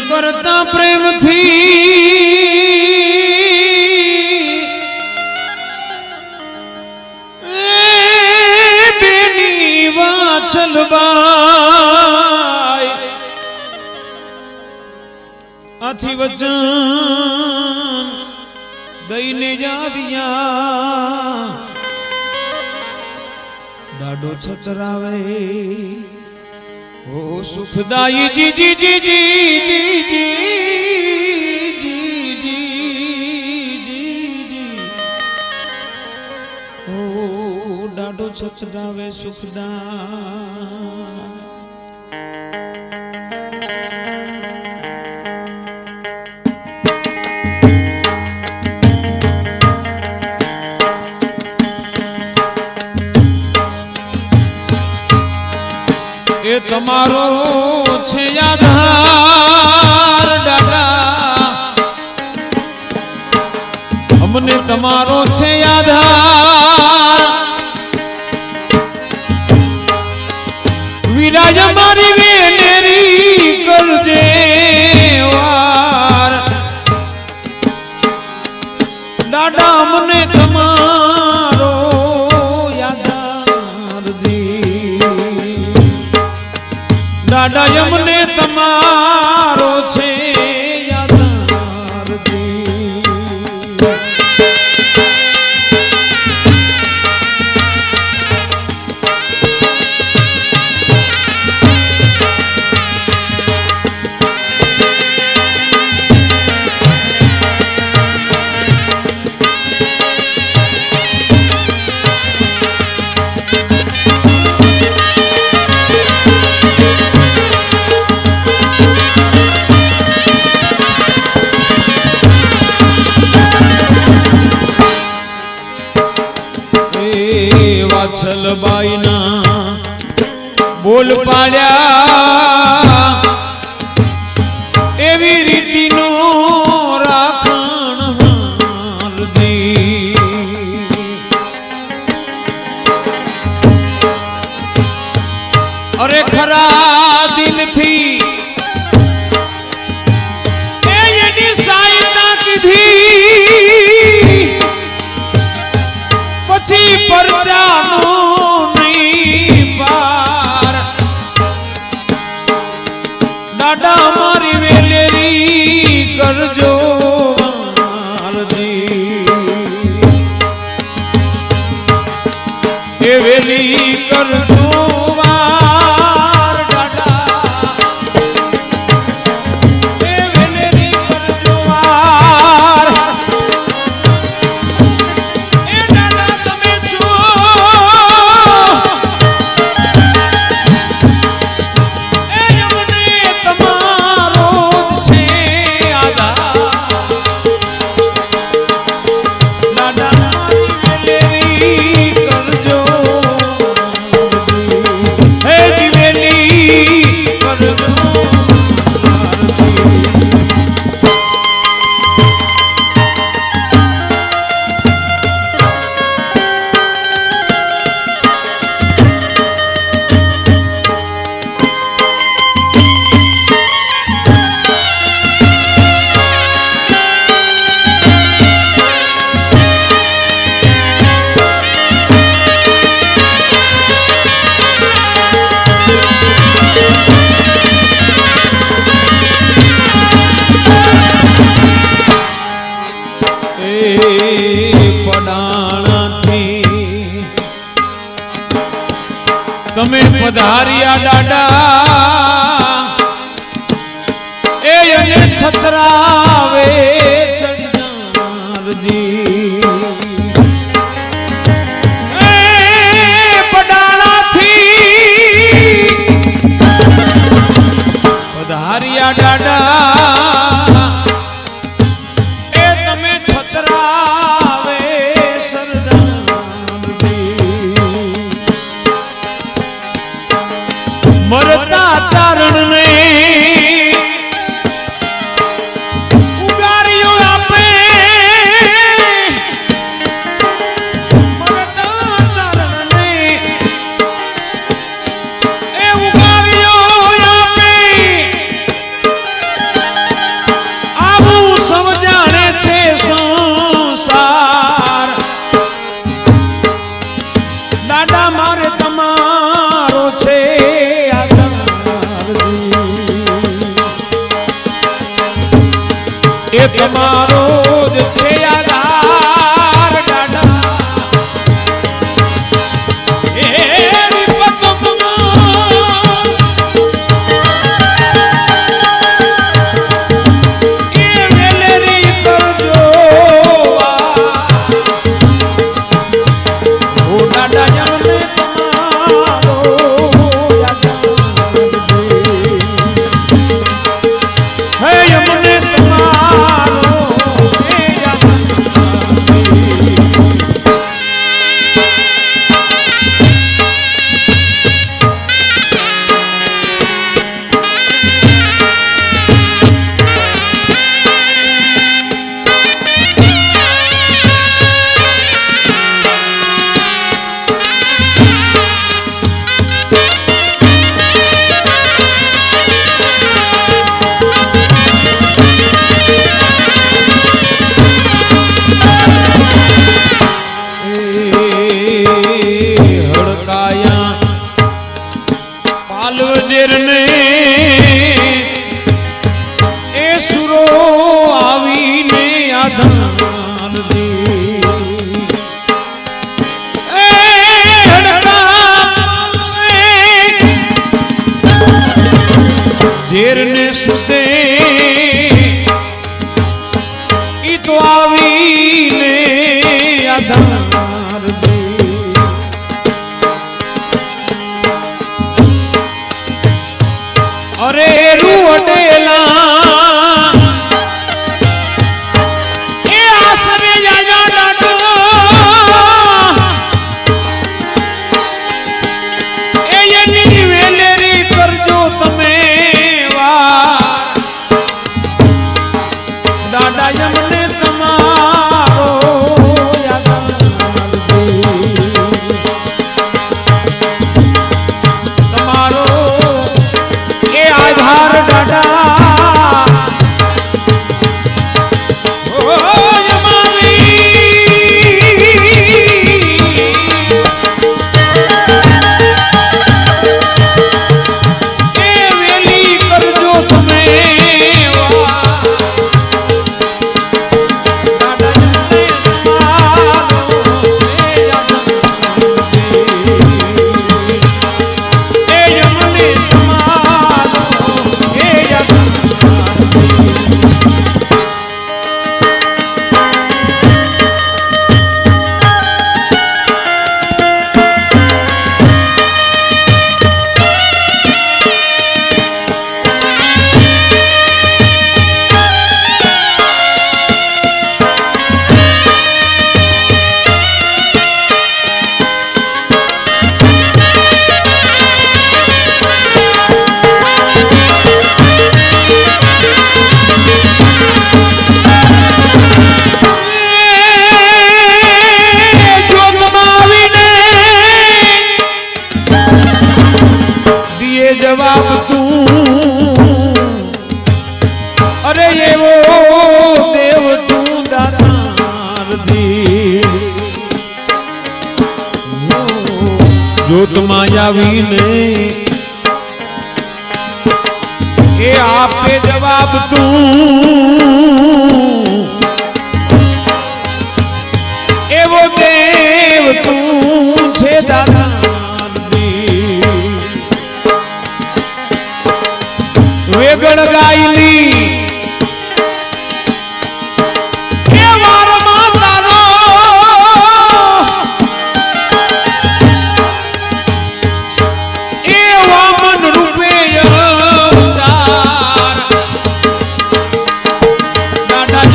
करता प्रेम थी बेनी वाचल बाई आथी वचन दईने जाविया डाडो छचरावे ओ सुखदाई जी जी जी जी जी जी जी जी जी जी ओ डाडो छचरावे सुखदा ए तमारो छे आधार डाडा हमने तमारो छे आधार विराज मारी वेनेरी करजे वार डाडा हमने तमारो डाडा यमने तमारो छे यादार दी वाचलबाई ना बोल पाड्या एवी रीति नो राखण हारदी अरे खरा दिल थी एनी साईता कीधी पछी परचानो नहीं पार डाडा मारी वेलेरी करजो मारदी ए वेली करजो तमे पधारिया डाडा ए छछरावे चढ़दार जी पडाणा थी पधारिया डाडा ए तमे छछरावे सरदार जी मरता चारण ने તમારો જ છે આધાર દાદા એ વિપતમાં એ વેલેરી કરજો ઓ દાદા જમને તમારો હે યમને તમારો એ પાલવજેર ને એ સુરો આવીને આધાર દે એ ઝેર ને સુતે ઈ તો આવીને આધાર દે અરે રૂડેલા એ આસરે જાજા ડાડો એ એની વેલેરી કરજો તમે વા દાદા યમને તમારો તમારો એ આધાર દાદા जवाब तू अरे ये वो देव तू दातार थी जो मायावी ने ये आपके जवाब तू ये वो देव तू छे दातार वेगड़ गायली ए वार मातारो ए वामन रूपे अवतार दादा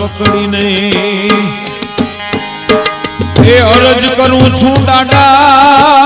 पकड़ीने ए अरज करूं छू डाडा